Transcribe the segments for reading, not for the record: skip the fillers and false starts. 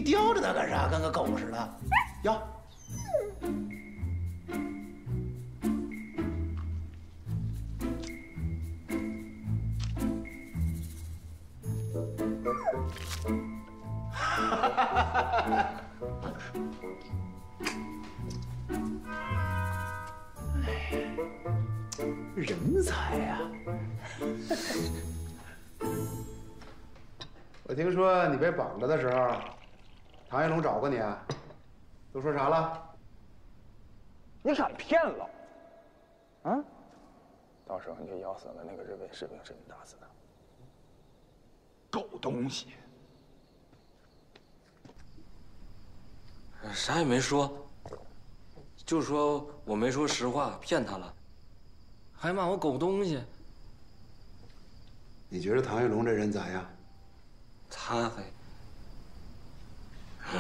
叼着它干啥？跟个狗似的。要。人才呀！我听说你被绑着的时候，唐一龙找过你啊？都说啥了？ 你敢骗了？啊？到时候你就咬死了那个日本士兵，是你打死的。狗东西！ 啥也没说，就说我没说实话，骗他了，还骂我狗东西。 你觉得唐一龙这人咋样？ 他还……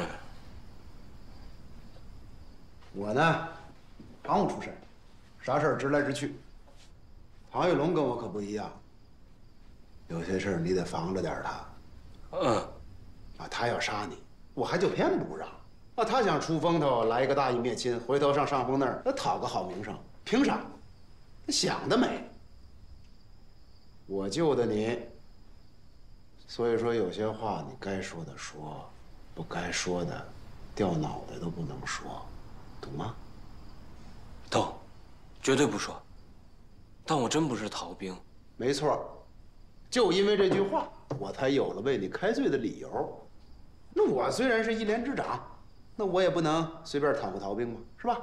我呢，常务出身，啥事儿直来直去。唐一龙跟我可不一样，有些事儿你得防着点他。啊，他要杀你，我还就偏不让。啊，他想出风头，来一个大义灭亲，回头上上峰那儿讨个好名声，凭啥？他想得美。我救的你，所以说有些话你该说的说，不该说的，掉脑袋都不能说，懂吗？ 懂，绝对不说。但我真不是逃兵。 没错，就因为这句话，我才有了为你开罪的理由。那我虽然是一连之长，那我也不能随便讨个逃兵嘛，是吧？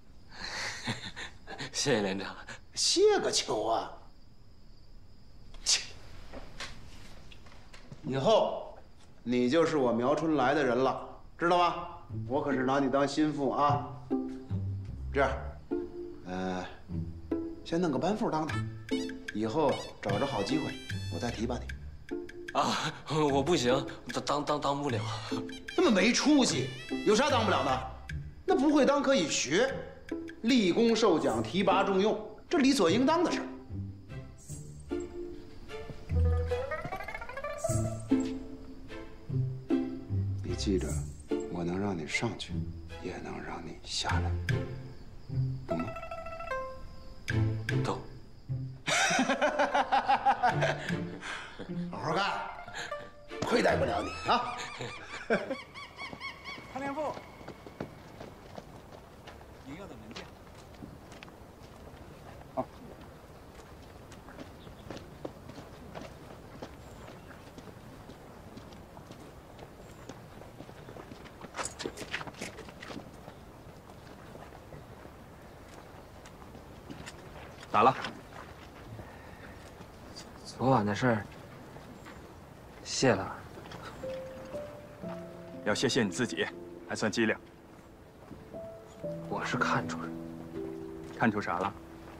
谢谢连长。 谢个球啊！切，以后你就是我苗春来的人了，知道吗？我可是拿你当心腹啊。这样，先弄个班副当当，以后找着好机会，我再提拔你。 啊，我不行，当不了。 这么没出息，有啥当不了的？那不会当可以学，立功受奖、提拔重用，这理所应当的事儿。你记着，我能让你上去，也能让你下来，懂吗？ 懂。 好好干，亏待不了你啊！ 潘连副，您要的文件。好。咋了？ 昨晚的事儿，谢了。 要谢谢你自己，还算机灵。 我是看出来， 看出啥了？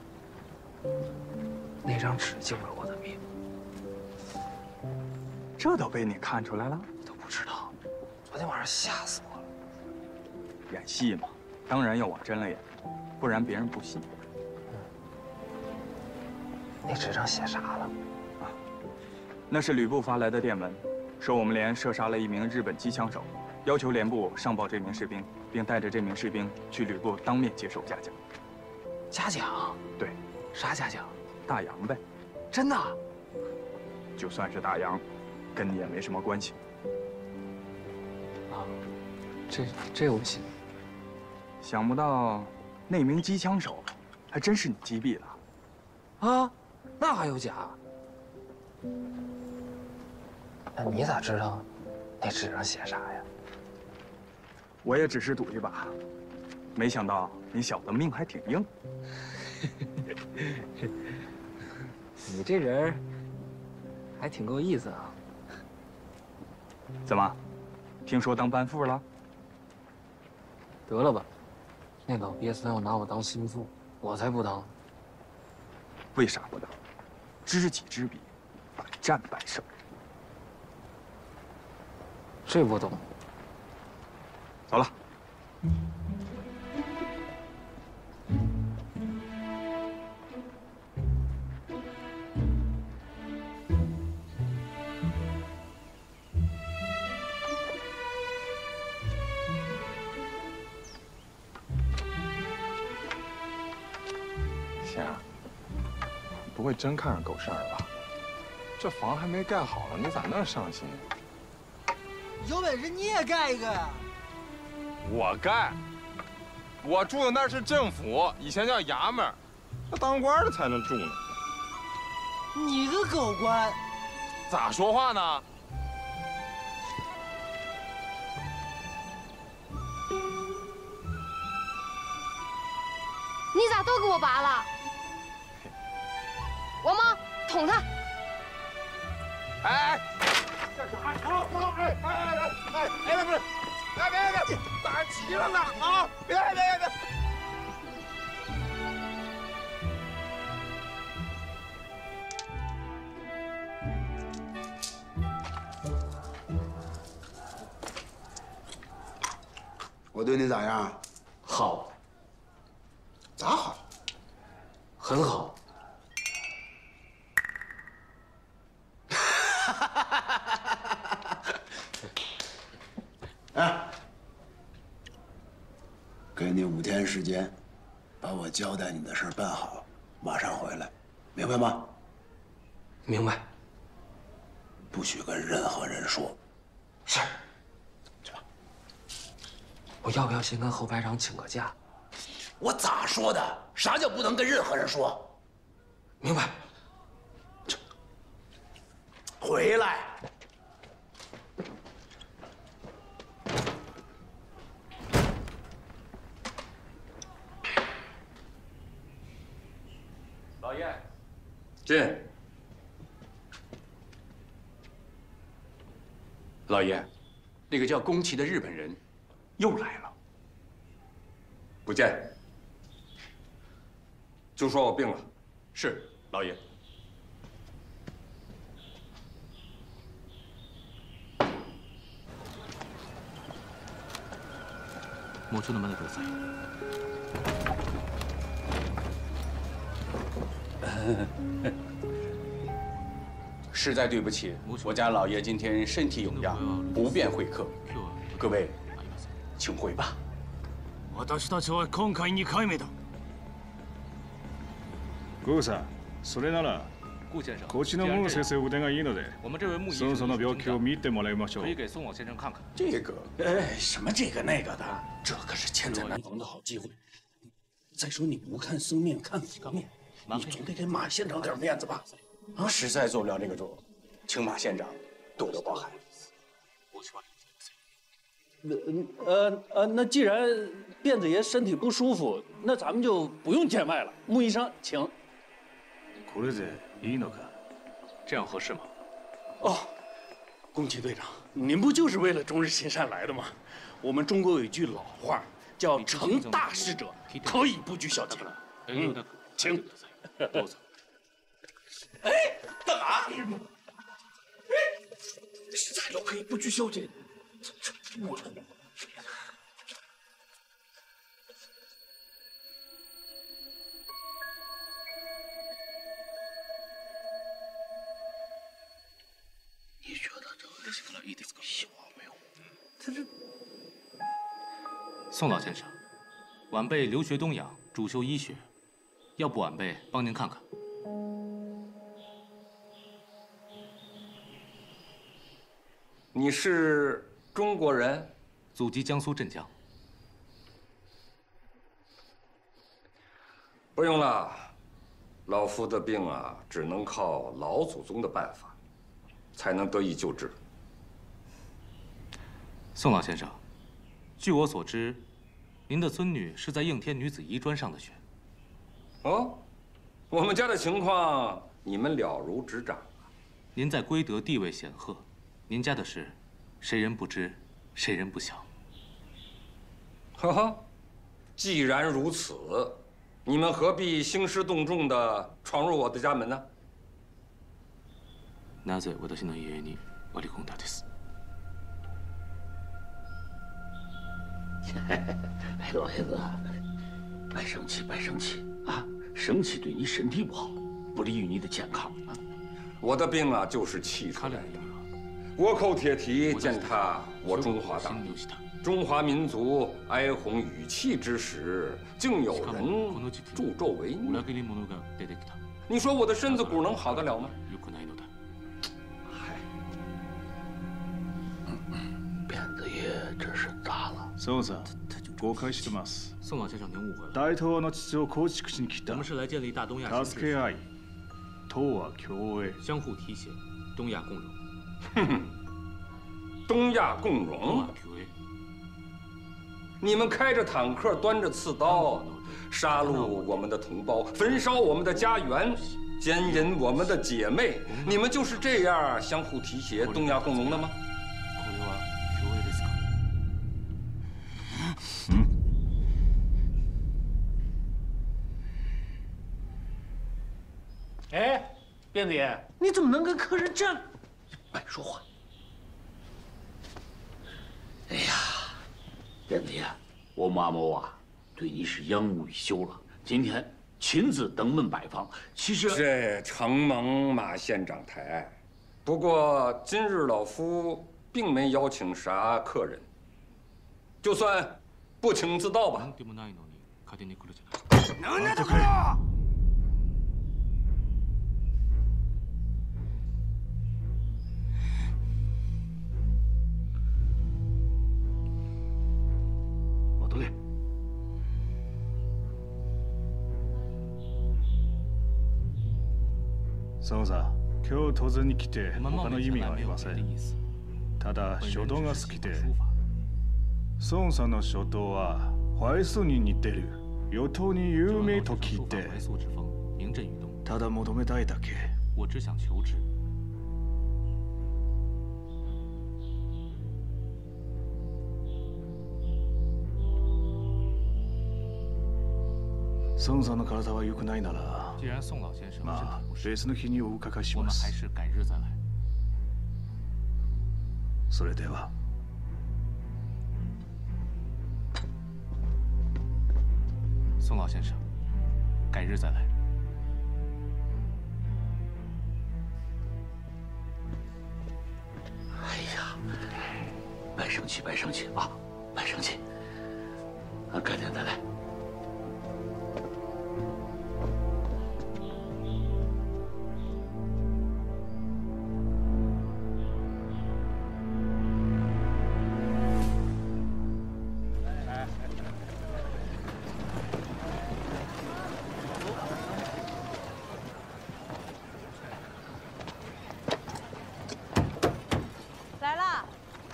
那张纸救了我的命。 这都被你看出来了？ 你都不知道，昨天晚上吓死我了。 演戏嘛，当然要往真了演，不然别人不信。 那纸上写啥了？ 那是吕布发来的电文，说我们连射杀了一名日本机枪手，要求连部上报这名士兵，并带着这名士兵去吕布当面接受嘉奖。 嘉奖？ 对， 啥嘉奖？ 大洋呗。 真的？ 就算是大洋，跟你也没什么关系。 啊，这我信。 想不到那名机枪手还真是你击毙了。 啊，那还有假？那你咋知道那纸上写啥呀？ 我也只是赌一把，没想到你小子命还挺硬。 你这人还挺够意思啊。 怎么，听说当班副了？ 得了吧，那老鳖孙要拿我当心腹，我才不当。 为啥不当？知己知彼，百战百胜。 这我懂。 走了。 不会真看上狗剩儿了吧？这房还没盖好呢，你咋那上心？ 有本事你也盖一个呀！ 我盖。我住的那是政府，以前叫衙门，那当官的才能住呢。 你个狗官！ 咋说话呢？ 你咋都给我拔了？王猫，捅他！ 哎！干啥？好！哎！不是！别！打急了呢！啊！别！ 我对你咋样？ 好， 咋好？ 很好。 哎，给你5天时间，把我交代你的事办好，马上回来，明白吗？ 明白。 不许跟任何人说。 是。去吧。我要不要先跟后排长请个假？ 我咋说的？啥叫不能跟任何人说？ 明白。 回来。 老爷，进。 老爷，那个叫宫崎的日本人又来了。 不见。就说我病了。 是，老爷。 もうちょっと待ってください。 实在对不起，我家老爷今天身体有恙，不便会客。各位，请回吧。 私たちは今回2回目だ。 ゴーさん、それなら顾先生， こっちのムー先生腕がいいので、 我们这位木医その病気を見てもらいましょう。 可以给宋老先生看看。 这个， 什么这个那个的，这可是千载难逢的好机会。再说你不看僧面看佛面，你总得给马县长点面子吧？ 啊，实在做不了这个主，请马县长多多包涵。 那既然辫子爷身体不舒服，那咱们就不用见外了。穆医生，请。 これでいいのか？ 这样合适吗？ 哦，宫崎队长，您不就是为了中日亲善来的吗？我们中国有一句老话，叫“成大事者可以不拘小节”。请。 どうぞ。 哎，干嘛？现在都可以不拘小节。我。你觉得这个是个一点个希望没有？他这。 宋老先生，晚辈留学东洋，主修医学，要不晚辈帮您看看。 你是中国人？ 祖籍江苏镇江。 不用了，老夫的病啊，只能靠老祖宗的办法，才能得以救治。 宋老先生，据我所知，您的孙女是在应天女子医专上的学。 哦，我们家的情况你们了如指掌啊。 您在归德地位显赫，您家的事，谁人不知，谁人不晓。 呵呵，既然如此，你们何必兴师动众地闯入我的家门呢？ なぜ私の家に割り込んだです？ 哎，老爷子，别生气，别生气啊！生气对你身体不好，不利于你的健康啊。 我的病啊，就是气出来的。倭寇铁蹄践踏我中华大地，中华民族哀鸿语气之时，竟有人助纣为虐。 你说我的身子骨能好得了吗？ 嗨，辫子爷这是咋了？ そうさ、誤解してます。 宋老先生，您误会了。 大東亜の秩序を構築しに来た。 我们是来建立大东亚新助け合い、東亜共栄， 相互提携，东亚共荣。 哼哼，东亚共荣。你们开着坦克，端着刺刀，杀戮我们的同胞，焚烧我们的家园，奸淫我们的姐妹，你们就是这样相互提携、东亚共荣的吗？ 哎，辫子爷，你怎么能跟客人这样？ 慢说话。哎呀，辫子爷，我马某啊，对你是仰慕已久了。今天亲自登门拜访，其实这承蒙马县长抬爱，不过今日老夫并没邀请啥客人，就算不请自到吧。 なんだところ！ 戻れ。 そうさ、今日当然に来て他の意味はありません。ただ書道が好きで、孫さんの書道は怀素に似てる。与党に有名と聞いて、ただ求めたいだけ。 我只想求知。 孫さんの体は良くないなら、 既然宋老先生身体不适， 別の日にお伺いし我ます。 们还是改日再来。 それでは。 宋老先生，改日再来。 哎呀，别生气，别生气啊，别生气，改天再来。 来了。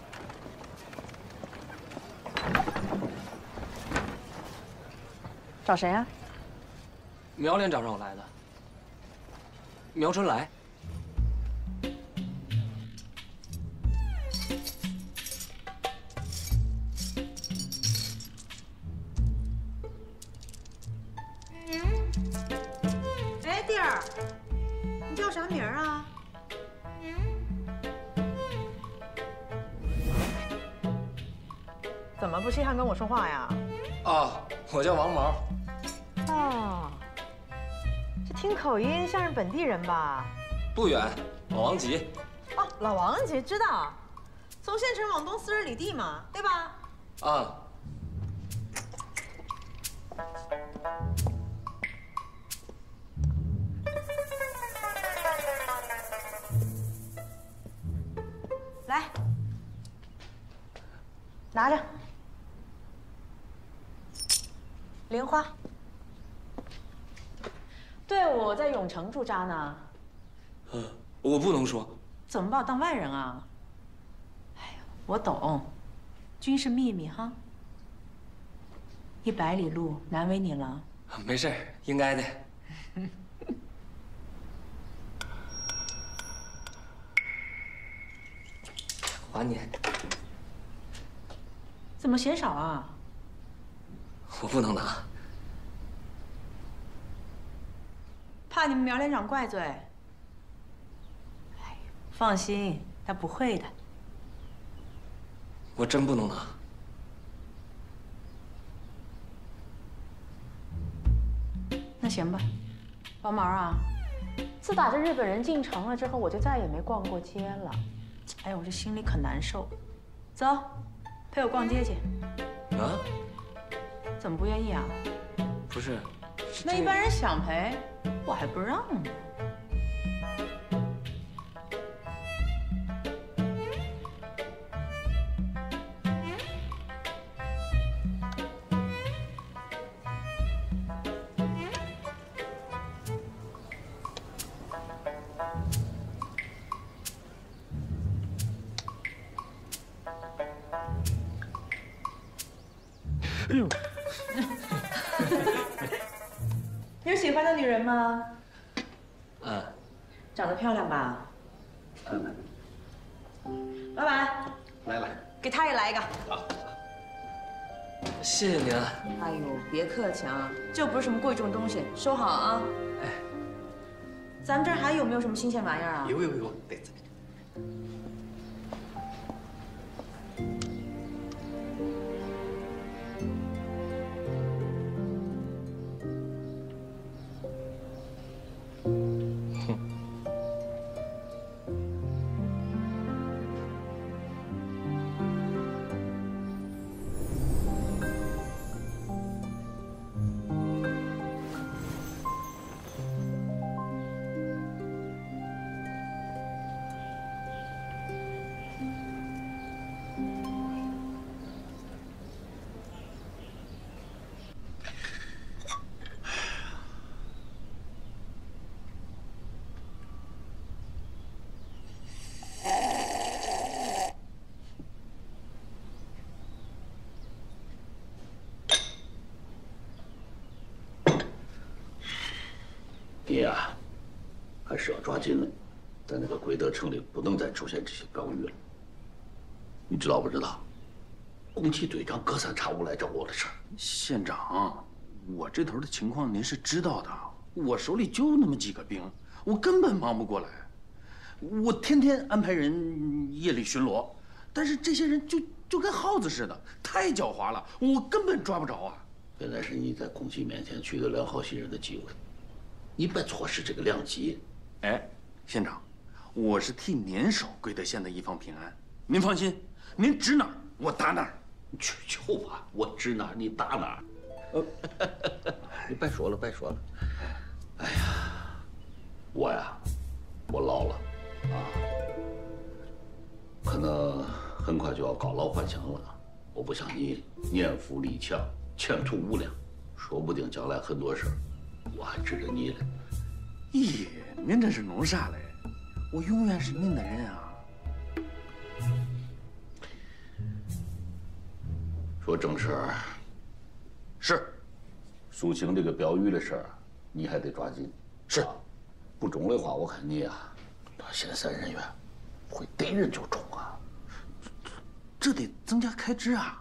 找谁啊？ 苗连长让我来的。苗春来。 哎，弟儿，你叫啥名啊？怎么不稀罕跟我说话呀？ 啊，我叫王毛。 哦，这听口音像是本地人吧？ 不远，老王集。 哦，老王集知道，从县城往东40里地嘛，对吧？ 啊。 来，拿着。零花。队伍在永城驻扎呢。 我不能说。 怎么把我当外人啊？哎呀，我懂，军事秘密哈。100里路难为你了。 没事，应该的。还你。 怎么嫌少啊？ 我不能拿。 怕你们苗连长怪罪。哎，放心，他不会的。 我真不能拿。 那行吧，王毛啊，自打这日本人进城了之后，我就再也没逛过街了。哎呦，我这心里可难受。走，陪我逛街去。 啊？ 怎么不愿意啊？ 不是。 那一般人想陪， 我还不让呢。 哎呦， 你有喜欢的女人吗？ 嗯， 长得漂亮吧？老板， 来， 给她也来一个。 谢谢您啊。 哎呦，别客气啊，这不是什么贵重东西，收好啊。 哎， 咱们这儿还有没有什么新鲜玩意儿啊？ 有，对。 你呀，还是要抓紧了，在那个贵德城里不能再出现这些标语了。你知道不知道？宫崎队长隔三差五来找我的事儿。 县长，我这头的情况您是知道的，我手里就那么几个兵，我根本忙不过来。我天天安排人夜里巡逻，但是这些人就跟耗子似的，太狡猾了，我根本抓不着啊。 现在是你在宫崎面前取得良好信任的机会。你别错失这个良机。 哎，县长，我是替您守贵德县的一方平安，您放心，您指哪儿我打哪儿。 你去就吧，我指哪儿你打哪儿。你别说了。哎呀，我老了啊，可能很快就要告老还乡了。我不像你年富力强，前途无量，说不定将来很多事儿我还指着你嘞。 咦，您这是弄啥嘞？我永远是您的人啊。 说正事儿。 是。 肃清这个标语的事儿，你还得抓紧。 是。 不中的话，我看你啊，闲散人员会逮人就中啊。 这得增加开支啊。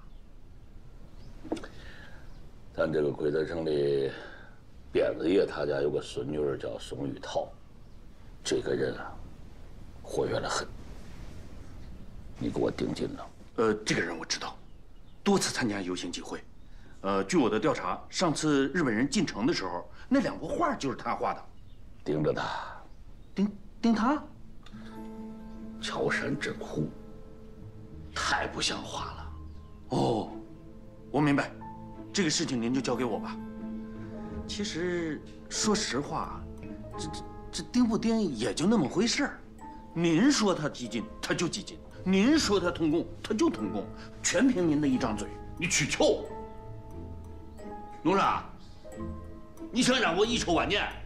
咱这个贵德城里，鞭子爷他家有个孙女儿叫宋玉桃，这个人啊，活跃得很。你给我盯紧了。 这个人我知道，多次参加游行集会。据我的调查，上次日本人进城的时候，那2幅画就是他画的。 盯着他。 盯他？ 乔山真虎，太不像话了。 哦，我明白，这个事情您就交给我吧。其实说实话，这盯不盯也就那么回事儿。您说他激进，他就激进；您说他通共，他就通共，全凭您的一张嘴。 你去球！农啥？你想让我遗臭万年？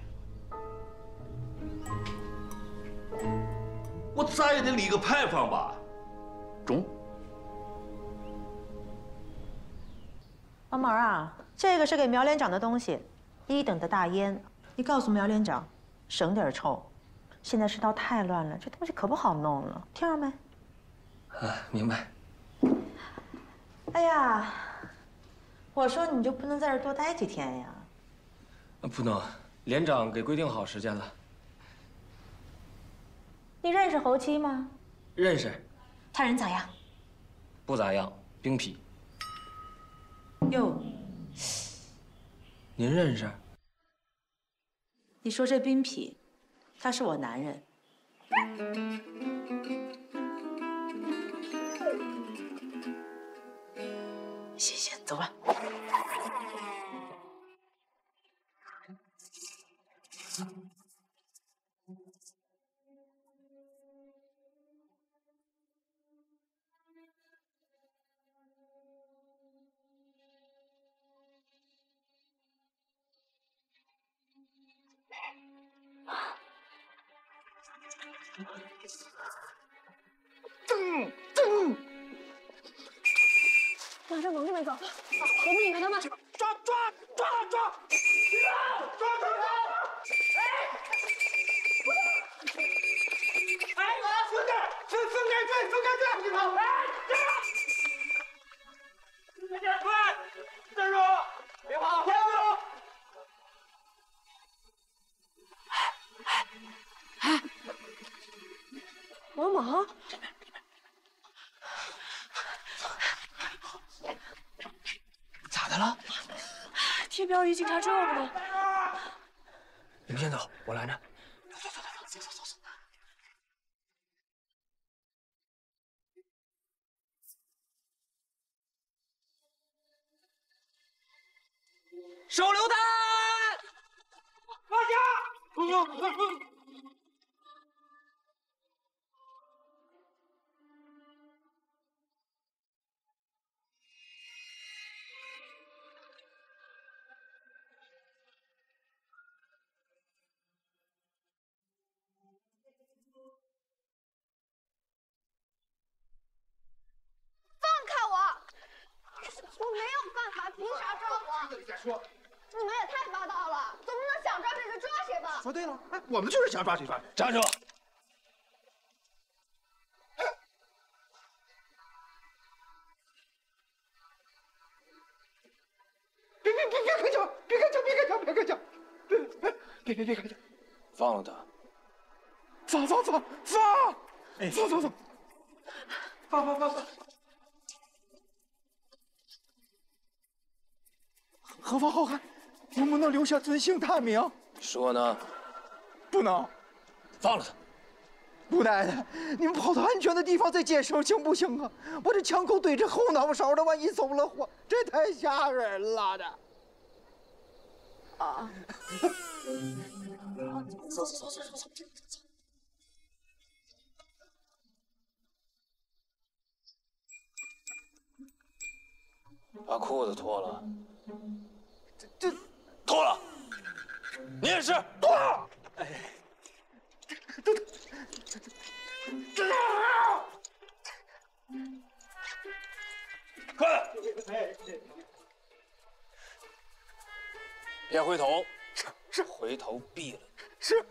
我咋也得立个牌坊吧？ 中。 王毛啊，这个是给苗连长的东西，1等的大烟。你告诉苗连长，省点臭。现在世道太乱了，这东西可不好弄了，听着没？ 啊，明白。 哎呀，我说你就不能在这儿多待几天呀？ 不能，连长给规定好时间了。 你认识侯七吗？ 认识。 他人咋样？ 不咋样，兵痞。 哟， 您认识？ 你说这兵痞，他是我男人。行，走吧。 马上往这边走，我们引开他们。 抓！哎，分开！你跑！站住！别跑！ 王莽， 咋的了？ 贴标离警察这儿呢。 你们先走，我拦着。走。 手榴弹！放下！ 放开我！我没有犯法，凭啥抓我？ 你再说。 你们也太霸道了，总不能想抓谁就抓谁吧？ 说对了，哎，我们就是想抓谁抓谁。 站住！ 别开枪！别开枪！ 放了他！ 放！何方好汉，能不能留下尊姓大名？ 说呢？ 不能。 放了他！ 姑奶奶，你们跑到安全的地方再接生行不行啊？我这枪口对着后脑勺的，万一走了火，这太吓人了的。 啊！ 走。把裤子脱了。 这脱了。你也是脱了。快！别回头，是回头毙了。 是。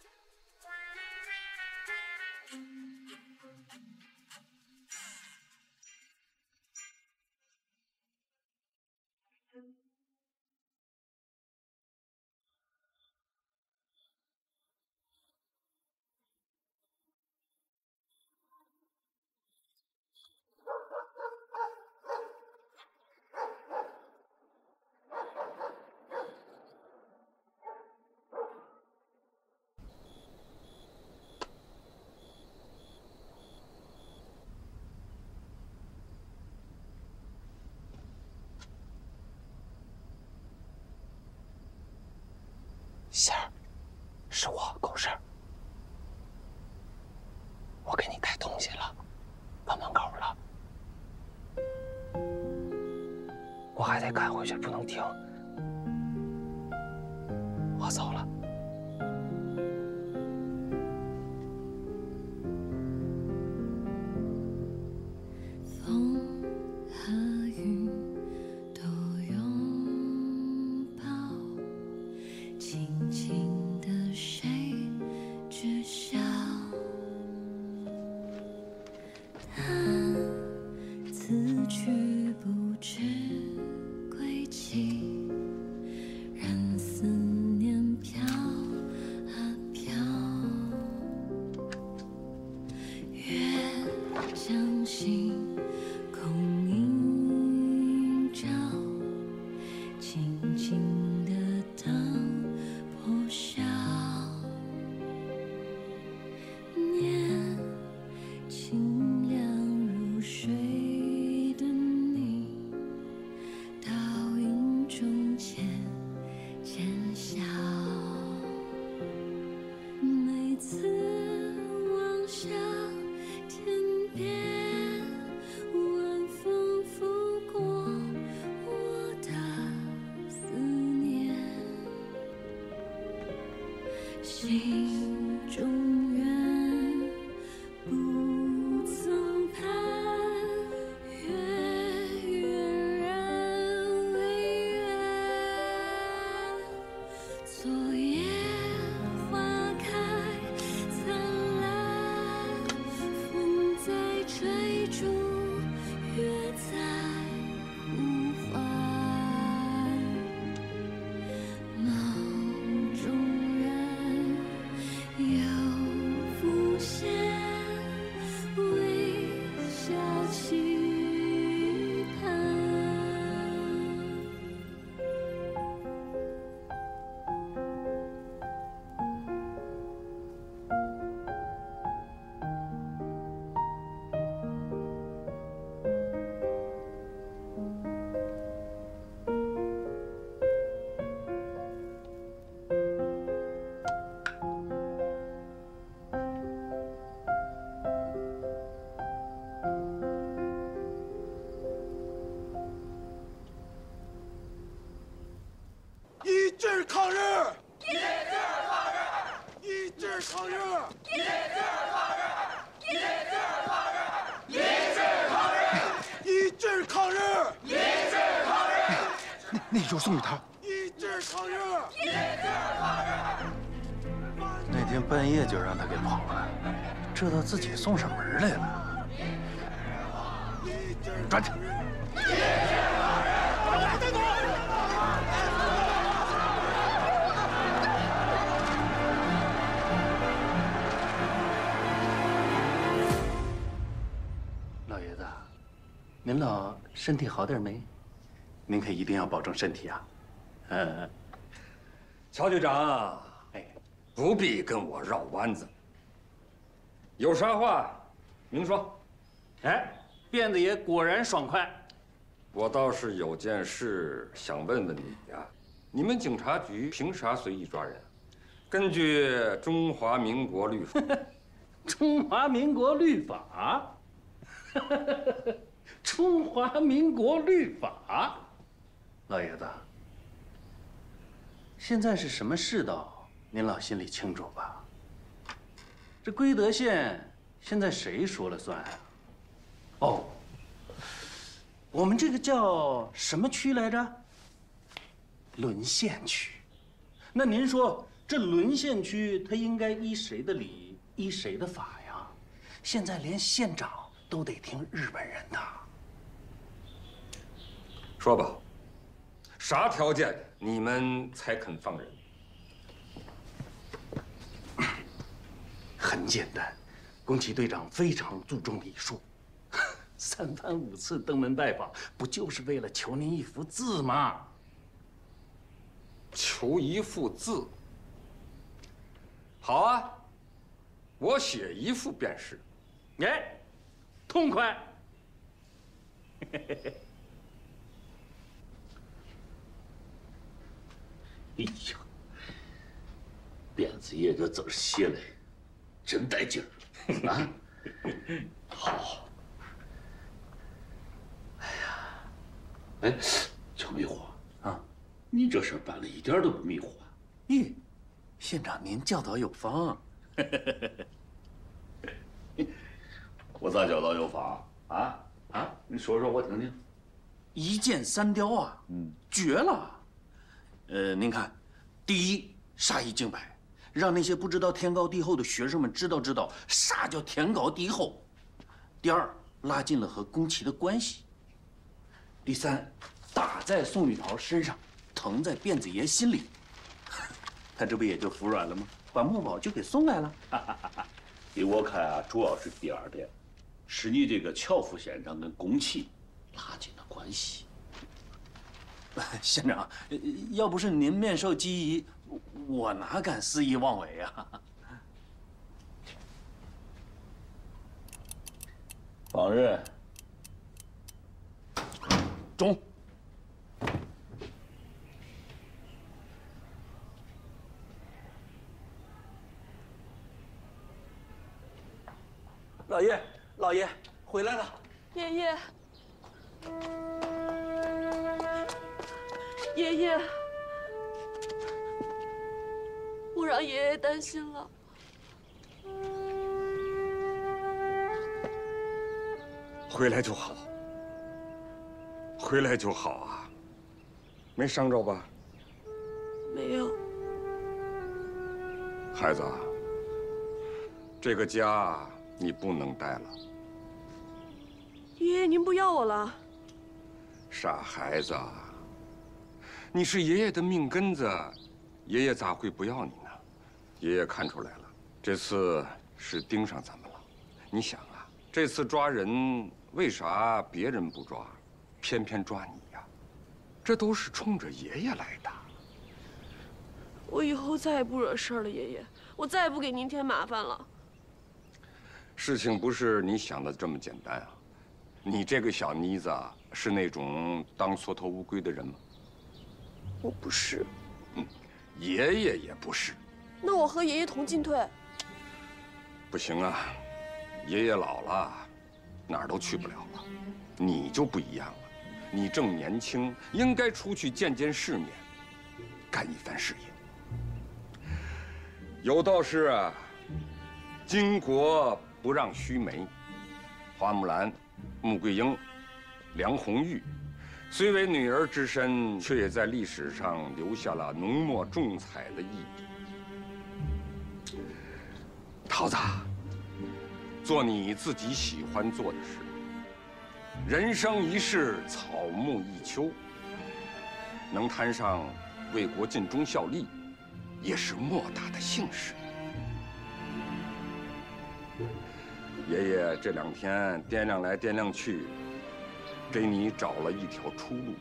仙儿，是我狗事儿，我给你带东西了，放门口了，我还得赶回去，不能停，我走了。 心中远抗日！ 一致抗日！一致抗日！一致抗日！ 一致抗日！ 一致抗日！ 那就是宋玉涛。 一致抗日！ 一致抗日！ 那天半夜就让他给跑了，这都自己送上门来了。抓紧！老爷子，您老身体好点没？您可一定要保重身体啊！ 乔局长，不必跟我绕弯子，有啥话明说。 哎，辫子爷果然爽快。 我倒是有件事想问问你呀，你们警察局凭啥随意抓人？根据中华民国律法。 中华民国律法？中华民国律法？老爷子，现在是什么世道，您老心里清楚吧？这归德县现在谁说了算啊？哦，我们这个叫什么区来着？沦陷区。那您说这沦陷区，它应该依谁的理，依谁的法呀？现在连县长都得听日本人的。 说吧，啥条件你们才肯放人？ 很简单，宫崎队长非常注重礼数，3番5次登门拜访，不就是为了求您一幅字吗？ 求一幅字。好啊，我写一幅便是。 哎，痛快！ 哎呀，辫子爷这字写的真带劲儿啊！好。哎，乔梅花啊，你这事办的一点都不迷糊啊！ 咦，县长您教导有方。 我咋教导有方啊？你说说我听听。 一箭3雕啊，绝了！您看，第一，杀一儆百，让那些不知道天高地厚的学生们知道啥叫天高地厚；第二，拉近了和宫崎的关系；第三，打在宋玉桃身上，疼在辫子爷心里，他这不也就服软了吗？把墨宝就给送来了。 依我看啊，主要是第二点，是你这个乔副县长跟宫崎拉近了关系。 县长，要不是您面授机宜，我哪敢肆意妄为啊！ 放人。 中。老爷，老爷回来了。 爷爷，爷爷，我让爷爷担心了。 回来就好，回来就好啊，没伤着吧？ 没有。 孩子，这个家你不能待了。 爷爷，您不要我了？ 傻孩子，你是爷爷的命根子，爷爷咋会不要你呢？爷爷看出来了，这次是盯上咱们了。你想啊，这次抓人，为啥别人不抓，偏偏抓你呀？这都是冲着爷爷来的。 我以后再也不惹事了，爷爷，我再也不给您添麻烦了。 事情不是你想的这么简单啊！你这个小妮子是那种当缩头乌龟的人吗？ 我不是。 爷爷也不是。 那我和爷爷同进退？ 不行啊，爷爷老了，哪儿都去不了了。你就不一样了，你正年轻，应该出去见见世面，干一番事业。有道是啊， 巾帼不让须眉，花木兰、穆桂英、梁红玉，虽为女儿之身，却也在历史上留下了浓墨重彩的一笔。桃子，做你自己喜欢做的事。人生一世，草木一秋，能摊上为国尽忠效力，也是莫大的幸事。爷爷这2天掂量来掂量去，给你找了一条出路。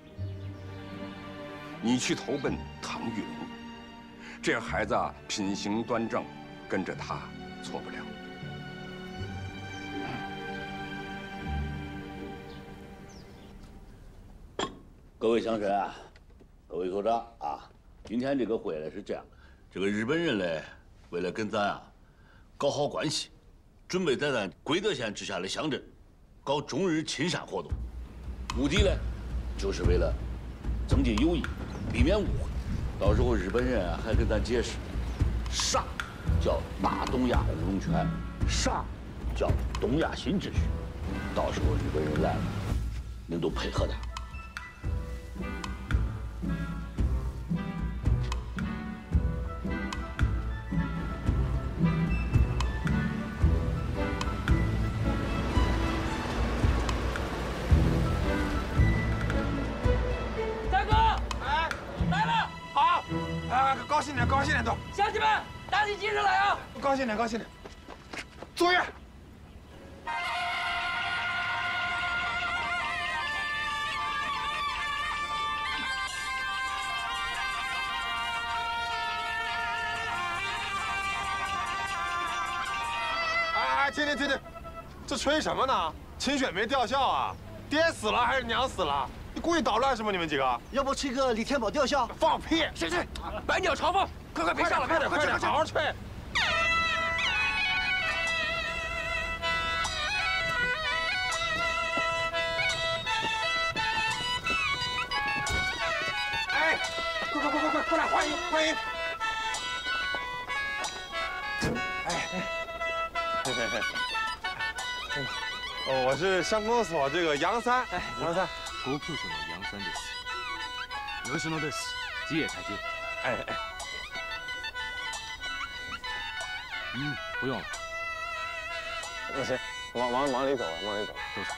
你去投奔唐玉龙，这孩子品行端正，跟着他错不了。 各位乡绅啊，各位首长啊，今天这个会呢是这样，这个日本人呢，为了跟咱搞好关系，准备在咱贵德县直辖的乡镇搞中日亲善活动，目的呢，就是为了增进友谊，避免误会。到时候日本人还跟咱解释，啥叫大东亚五龙拳，啥叫东亚新秩序。到时候日本人来了，您都配合他。 高兴点，高兴点都！ 乡亲们，打起精神来啊！ 高兴点，高兴点！作业。哎，停！这吹什么呢？秦雪没吊孝啊？爹死了还是娘死了？你故意捣乱是吗？你们几个？ 要不吹个李天宝吊孝？ 放屁！ 谁？百鸟朝凤，快别上了， 快点，好好吹！哎，快来欢迎！哦，我是乡公所这个杨三，杨三。 国教所の杨三です。吉野です。吉野太君。 哎。 不用了。 那行，往里走，往里走。 都是。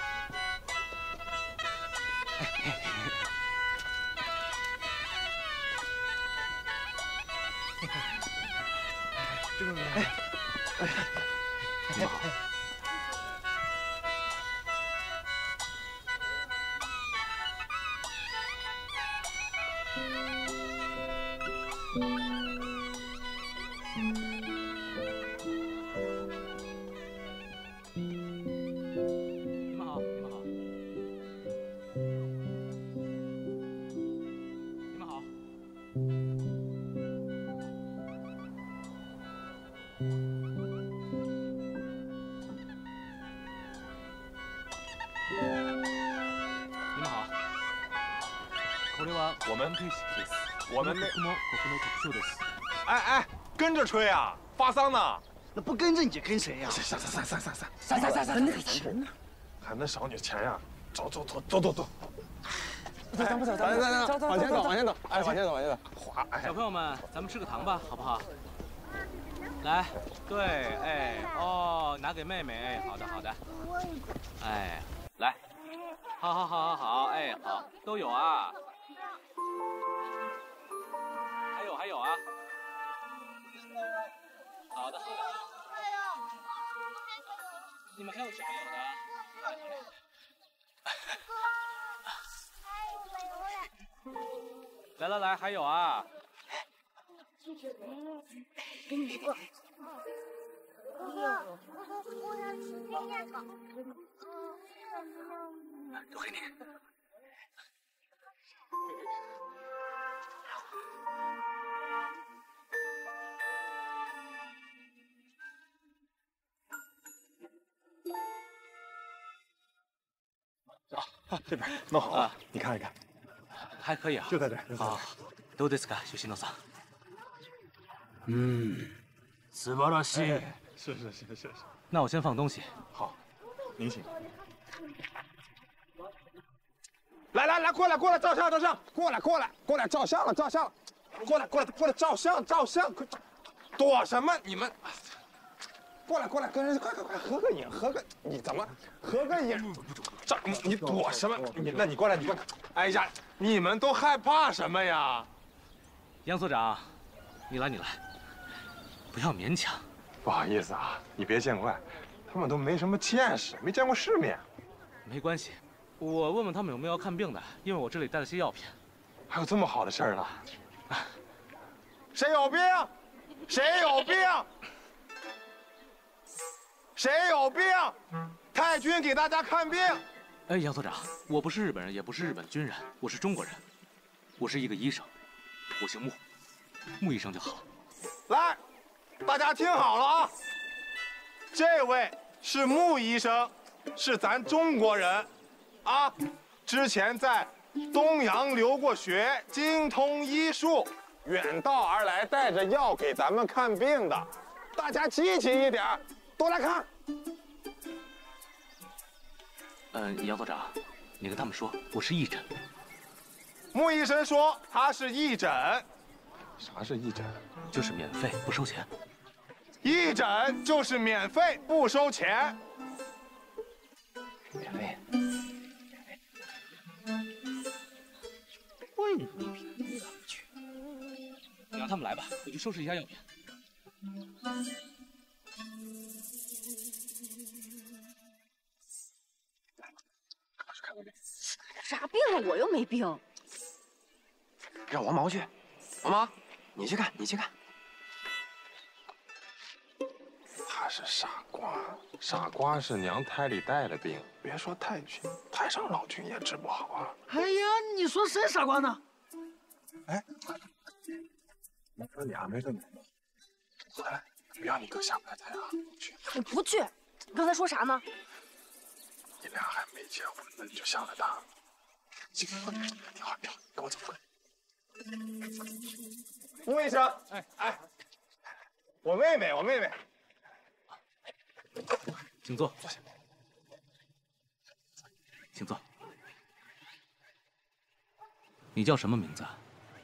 你们好。 我们哎，跟着吹啊，发丧呢。 那不跟着你跟谁呀？ 散， 那个钱呢？ 还那少女钱呀？走。 咱不走， 往前走，哎，往前走。滑，哎。 小朋友们，咱们吃个糖吧，好不好？来，对，哎，哦，拿给妹妹，哎，好的。哎，来，好，哎，好，都有啊。还有啊，好的。你们还有谁没有的？来，还有啊。 给你一个。哥，我想吃面包。 都给你。 这边弄好了，你看一看， 还可以啊， 就在这儿。 好，どうですか，吉野さん。 素晴らしい。 是。 那我先放东西。 好，您请。来，过来，照相，过来，照相了，过来，照相，快，躲什么？你们，过来，跟人快合个影，你怎么合个影？你躲什么？你过来，哎呀，你们都害怕什么呀？ 杨所长，你来，不要勉强。 不好意思啊，你别见怪，他们都没什么见识，没见过世面。 没关系，我问问他们有没有要看病的，因为我这里带了些药品。 还有这么好的事儿呢？谁有病？太君给大家看病。 哎，杨所长，我不是日本人，也不是日本军人，我是中国人，我是一个医生，我姓穆，穆医生就好。 来，大家听好了啊，这位是穆医生，是咱中国人，啊，之前在东洋留过学，精通医术，远道而来带着药给咱们看病的，大家积极一点，都来看。 杨所长，你跟他们说我是义诊。 穆医生说他是义诊。啥是义诊？ 就是免费不收钱。 义诊就是免费不收钱。 免费。你让他们来吧，我去收拾一下药品。 啥病啊？我又没病。 让王毛去，王毛，你去看。 他是傻瓜，傻瓜是娘胎里带的病，别说太君，太上老君也治不好啊。 哎呀，你说谁傻瓜呢？ 哎，没说你啊，没说你。来，别让你哥下不来台啊！去。 我不去。你刚才说啥呢？ 你俩还没结婚呢，你就想着他。行，听话，跟我走过来。穆医生，哎，我妹妹， 请坐，坐下。请坐。你叫什么名字啊？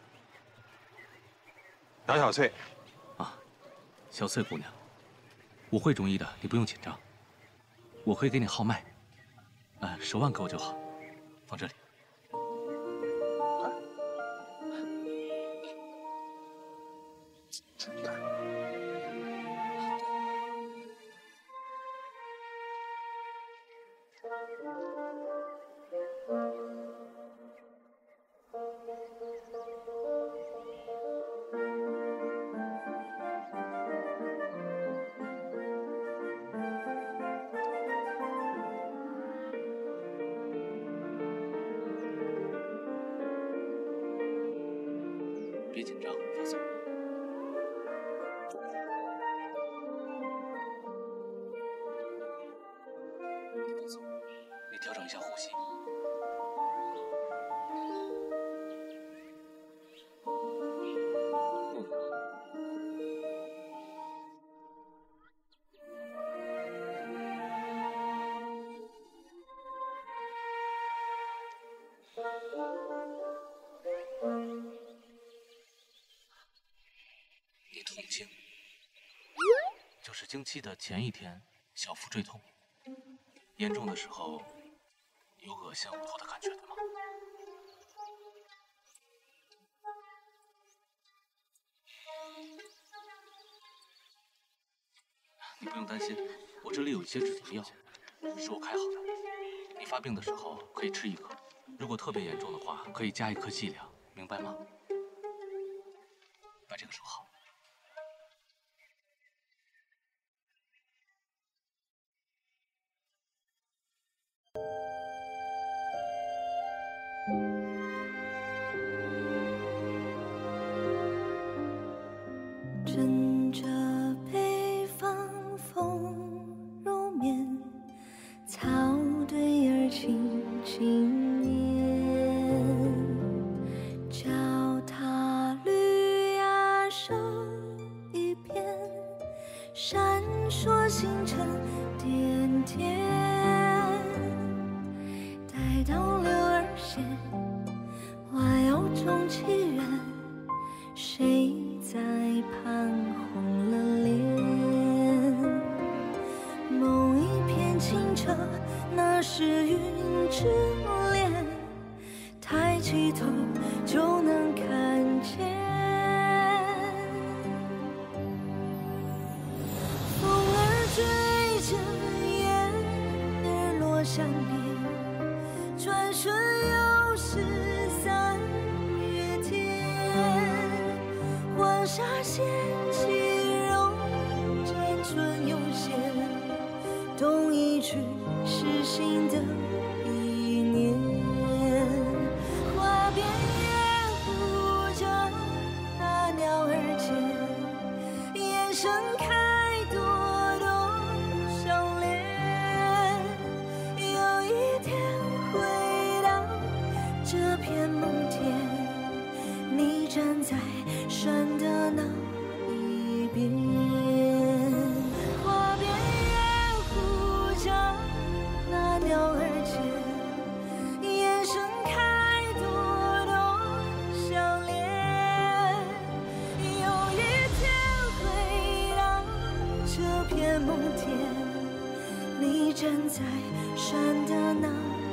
杨小翠。 啊，小翠姑娘，我会中医的，你不用紧张。我可以给你号脉，手腕给我就好，放这里。别紧张，放松。放松，你调整一下呼吸。你痛经，就是经期的前一天小腹坠痛，严重的时候有恶心呕吐的感觉，对吗？你不用担心，我这里有一些止痛药，是我开好的。你发病的时候可以吃一颗，如果特别严重的话，可以加一颗剂量，明白吗？把这个收好。 枕着北方风入眠，草堆儿轻轻念，脚踏绿芽山闪烁星辰点点。待到六儿闲，花窑中祈愿，谁在旁红了脸？某一片清澈，那是云之恋，抬起头就能看见。风儿追着燕儿落山边，转瞬又是3月天。黄沙掀起容间，春又现，冬一去是新的一年。花边烟呼着那鸟儿尖，眼盛开朵朵相恋。有一天回到这片梦田，你站在山的那一边。花边烟呼着那鸟儿尖，眼盛开朵朵相恋。有一天回到这片梦田，你站在山的那